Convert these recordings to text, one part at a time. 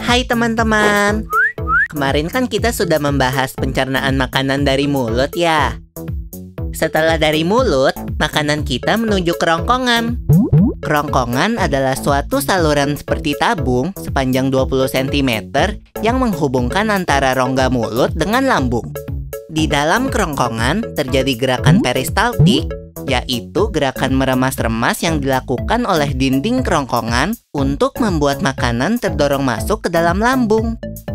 Hai teman-teman. Kemarin kan kita sudah membahas pencernaan makanan dari mulut ya. Setelah dari mulut, makanan kita menuju kerongkongan. Kerongkongan adalah suatu saluran seperti tabung sepanjang 20 cm yang menghubungkan antara rongga mulut dengan lambung. Di dalam kerongkongan terjadi gerakan peristaltik, yaitu gerakan meremas-remas yang dilakukan oleh dinding kerongkongan untuk membuat makanan terdorong masuk ke dalam lambung.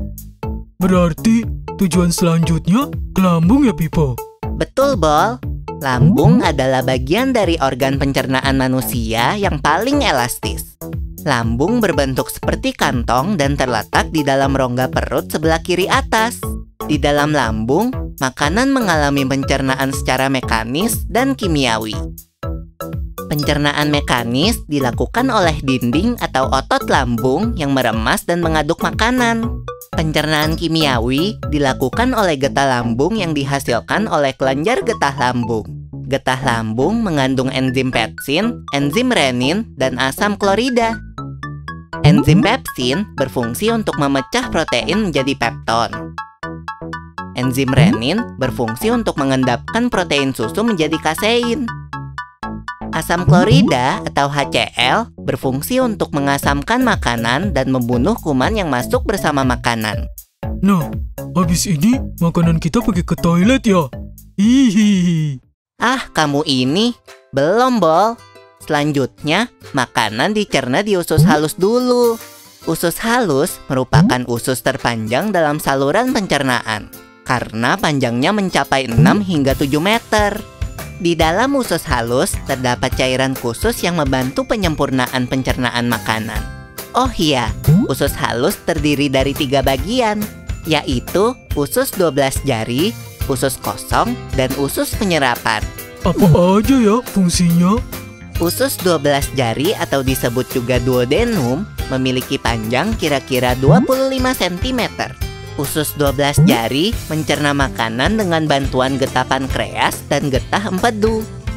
Berarti tujuan selanjutnya ke lambung ya, Pipo? Betul, Bol. Lambung adalah bagian dari organ pencernaan manusia yang paling elastis. Lambung berbentuk seperti kantong dan terletak di dalam rongga perut sebelah kiri atas. Di dalam lambung, makanan mengalami pencernaan secara mekanis dan kimiawi. Pencernaan mekanis dilakukan oleh dinding atau otot lambung yang meremas dan mengaduk makanan. Pencernaan kimiawi dilakukan oleh getah lambung yang dihasilkan oleh kelenjar getah lambung. Getah lambung mengandung enzim pepsin, enzim renin, dan asam klorida. Enzim pepsin berfungsi untuk memecah protein menjadi pepton. Enzim renin berfungsi untuk mengendapkan protein susu menjadi kasein. Asam klorida atau HCl berfungsi untuk mengasamkan makanan dan membunuh kuman yang masuk bersama makanan. Nah, habis ini makanan kita pergi ke toilet ya? Hihihi. Ah, kamu ini belum, Bol. Selanjutnya, makanan dicerna di usus halus dulu. Usus halus merupakan usus terpanjang dalam saluran pencernaan karena panjangnya mencapai 6 hingga 7 meter. Di dalam usus halus terdapat cairan khusus yang membantu penyempurnaan pencernaan makanan. Oh iya, usus halus terdiri dari 3 bagian, yaitu usus 12 jari, usus kosong, dan usus penyerapan. Apa aja ya fungsinya? Usus 12 jari atau disebut juga duodenum memiliki panjang kira-kira 25 cm. Usus 12 jari mencerna makanan dengan bantuan getah pankreas dan getah empedu.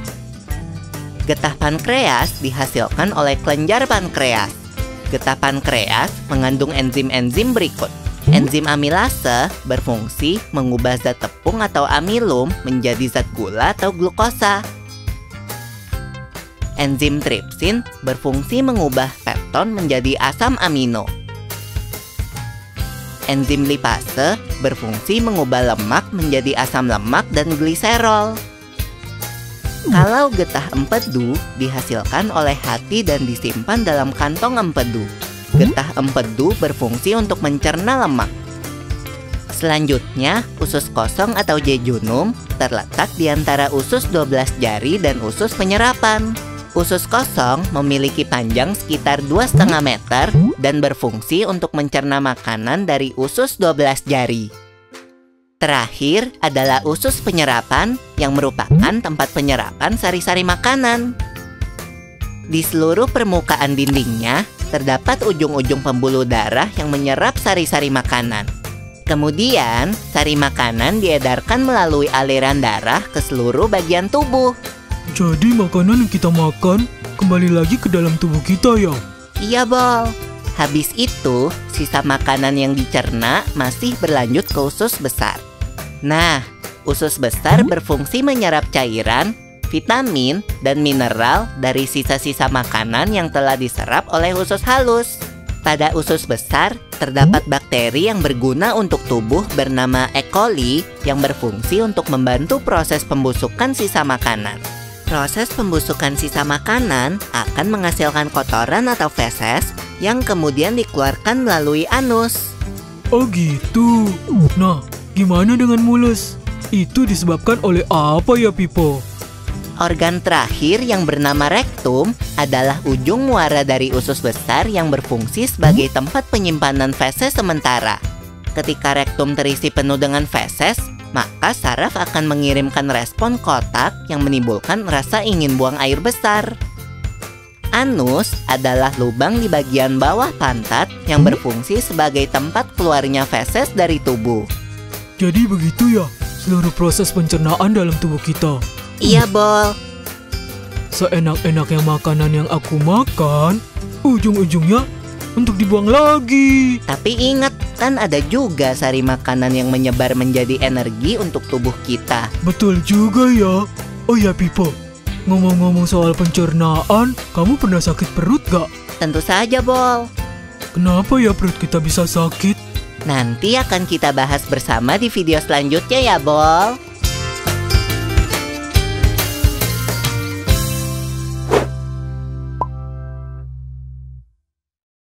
Getah pankreas dihasilkan oleh kelenjar pankreas. Getah pankreas mengandung enzim-enzim berikut. Enzim amilase berfungsi mengubah zat tepung atau amilum menjadi zat gula atau glukosa. Enzim tripsin berfungsi mengubah pepton menjadi asam amino. Enzim lipase berfungsi mengubah lemak menjadi asam lemak dan gliserol. Kalau getah empedu dihasilkan oleh hati dan disimpan dalam kantong empedu. Getah empedu berfungsi untuk mencerna lemak. Selanjutnya, usus kosong atau jejunum terletak di antara usus 12 jari dan usus penyerapan. Usus kosong memiliki panjang sekitar 2,5 meter dan berfungsi untuk mencerna makanan dari usus 12 jari. Terakhir adalah usus penyerapan yang merupakan tempat penyerapan sari-sari makanan. Di seluruh permukaan dindingnya terdapat ujung-ujung pembuluh darah yang menyerap sari-sari makanan. Kemudian, sari makanan diedarkan melalui aliran darah ke seluruh bagian tubuh. Jadi makanan yang kita makan kembali lagi ke dalam tubuh kita ya? Iya, Bol. Habis itu, sisa makanan yang dicerna masih berlanjut ke usus besar. Nah, usus besar berfungsi menyerap cairan, vitamin, dan mineral dari sisa-sisa makanan yang telah diserap oleh usus halus. Pada usus besar, terdapat bakteri yang berguna untuk tubuh bernama E. coli yang berfungsi untuk membantu proses pembusukan sisa makanan. Proses pembusukan sisa makanan akan menghasilkan kotoran atau feses yang kemudian dikeluarkan melalui anus. Oh gitu. Nah, gimana dengan mulus? Itu disebabkan oleh apa ya, Pipo? Organ terakhir yang bernama rektum adalah ujung muara dari usus besar yang berfungsi sebagai tempat penyimpanan feses sementara. Ketika rektum terisi penuh dengan feses, maka saraf akan mengirimkan respon kotak yang menimbulkan rasa ingin buang air besar. Anus adalah lubang di bagian bawah pantat yang berfungsi sebagai tempat keluarnya feses dari tubuh. Jadi begitu ya, seluruh proses pencernaan dalam tubuh kita. Iya, Bol. Seenak-enaknya makanan yang aku makan, ujung-ujungnya untuk dibuang lagi. Tapi ingat, kan ada juga sari makanan yang menyebar menjadi energi untuk tubuh kita. Betul juga ya. Oh ya Pipo, ngomong-ngomong soal pencernaan, kamu pernah sakit perut gak? Tentu saja, Bol. Kenapa ya perut kita bisa sakit? Nanti akan kita bahas bersama di video selanjutnya ya, Bol.